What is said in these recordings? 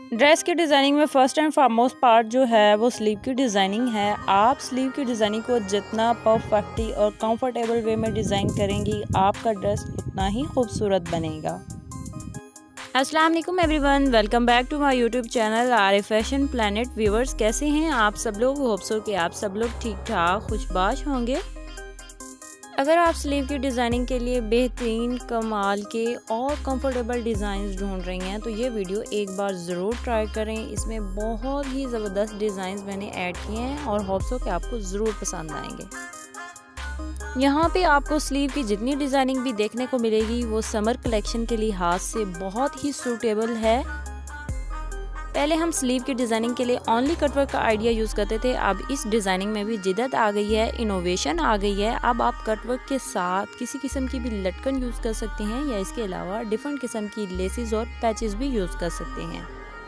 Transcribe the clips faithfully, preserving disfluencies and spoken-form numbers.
Dress की designing में first and foremost part जो है वो स्लीव की डिज़ाइनिंग है। आप स्लीव की डिज़ाइनिंग को जितना परफेक्टली और कंफर्टेबल वे में डिज़ाइन करेंगी, आपका ड्रेस उतना ही खूबसूरत बनेगा। अस्सलाम वालेकुम everyone, welcome back to my YouTube channel R Fashion Planet. Viewers, कैसे हैं आप सब लोग? होप सो कि आप सब लोग ठीक ठाक खुशबाश होंगे। अगर आप स्लीव की डिज़ाइनिंग के लिए बेहतरीन कमाल के और कंफर्टेबल डिज़ाइंस ढूंढ रही हैं तो ये वीडियो एक बार ज़रूर ट्राई करें। इसमें बहुत ही ज़बरदस्त डिज़ाइंस मैंने ऐड किए हैं और होप सो कि आपको ज़रूर पसंद आएंगे। यहाँ पे आपको स्लीव की जितनी डिज़ाइनिंग भी देखने को मिलेगी वो समर कलेक्शन के लिहाज से बहुत ही सूटेबल है। पहले हम स्लीव की डिज़ाइनिंग के लिए ओनली कटवर्क का आइडिया यूज़ करते थे। अब इस डिज़ाइनिंग में भी जिद्दत आ गई है, इनोवेशन आ गई है। अब आप कटवर्क के साथ किसी किस्म की भी लटकन यूज़ कर सकते हैं या इसके अलावा डिफरेंट किस्म की लेसेस और पैचेस भी यूज़ कर सकते हैं।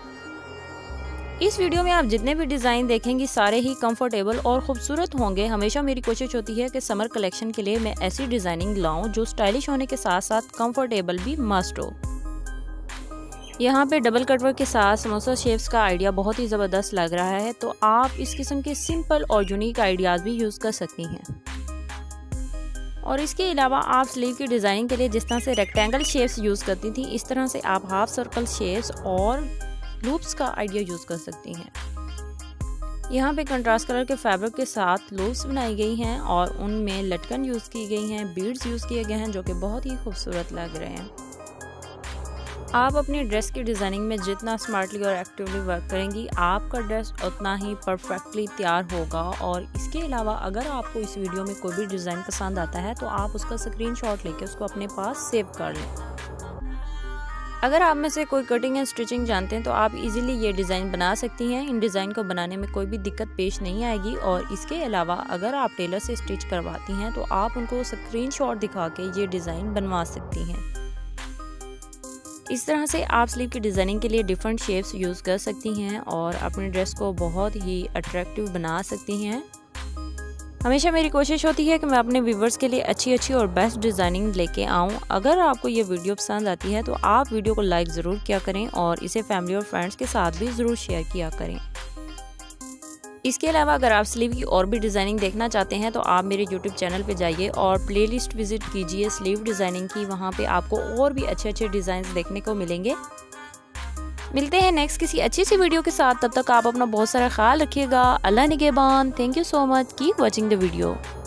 इस वीडियो में आप जितने भी डिज़ाइन देखेंगी सारे ही कंफर्टेबल और ख़ूबसूरत होंगे। हमेशा मेरी कोशिश होती है कि समर कलेक्शन के लिए मैं ऐसी डिज़ाइनिंग लाऊं जो स्टाइलिश होने के साथ साथ कंफर्टेबल भी मस्ट हो। यहाँ पे डबल कटवर्क के साथ समोसा शेप्स का आइडिया बहुत ही ज़बरदस्त लग रहा है, तो आप इस किस्म के सिंपल और यूनिक आइडियाज़ भी यूज़ कर सकती हैं। और इसके अलावा आप स्लीव की डिज़ाइनिंग के लिए जिस तरह से रेक्टेंगल शेप्स यूज़ करती थी, इस तरह से आप हाफ सर्कल शेप्स और लूप्स का आइडिया यूज़ कर सकती हैं। यहाँ पे कंट्रास्ट कलर के फैब्रिक के साथ लूप्स बनाई गई हैं और उनमें लटकन यूज़ की गई हैं, बीड्स यूज़ किए गए हैं जो कि बहुत ही खूबसूरत लग रहे हैं। आप अपनी ड्रेस की डिज़ाइनिंग में जितना स्मार्टली और एक्टिवली वर्क करेंगी, आपका ड्रेस उतना ही परफेक्टली तैयार होगा। और इसके अलावा अगर आपको इस वीडियो में कोई भी डिज़ाइन पसंद आता है तो आप उसका स्क्रीनशॉट लेके उसको अपने पास सेव कर लें। अगर आप में से कोई कटिंग एंड स्टिचिंग जानते हैं तो आप इजीली ये डिज़ाइन बना सकती हैं। इन डिज़ाइन को बनाने में कोई भी दिक्कत पेश नहीं आएगी। और इसके अलावा अगर आप टेलर से स्टिच करवाती हैं तो आप उनको स्क्रीनशॉट दिखा के ये डिज़ाइन बनवा सकती हैं। इस तरह से आप स्लीव की डिज़ाइनिंग के लिए डिफरेंट शेप्स यूज़ कर सकती हैं और अपने ड्रेस को बहुत ही अट्रैक्टिव बना सकती हैं। हमेशा मेरी कोशिश होती है कि मैं अपने व्यूवर्स के लिए अच्छी अच्छी और बेस्ट डिज़ाइनिंग लेके आऊँ। अगर आपको ये वीडियो पसंद आती है तो आप वीडियो को लाइक ज़रूर किया करें और इसे फैमिली और फ्रेंड्स के साथ भी ज़रूर शेयर किया करें। इसके अलावा अगर आप स्लीव की और भी डिज़ाइनिंग देखना चाहते हैं तो आप मेरे यूट्यूब चैनल पे जाइए और प्लेलिस्ट विजिट कीजिए स्लीव डिज़ाइनिंग की। वहाँ पे आपको और भी अच्छे अच्छे डिज़ाइंस देखने को मिलेंगे। मिलते हैं नेक्स्ट किसी अच्छी सी वीडियो के साथ। तब तक आप अपना बहुत सारा ख्याल रखिएगा। अल्लाह निगहबान। Thank you so much. Keep watching the video.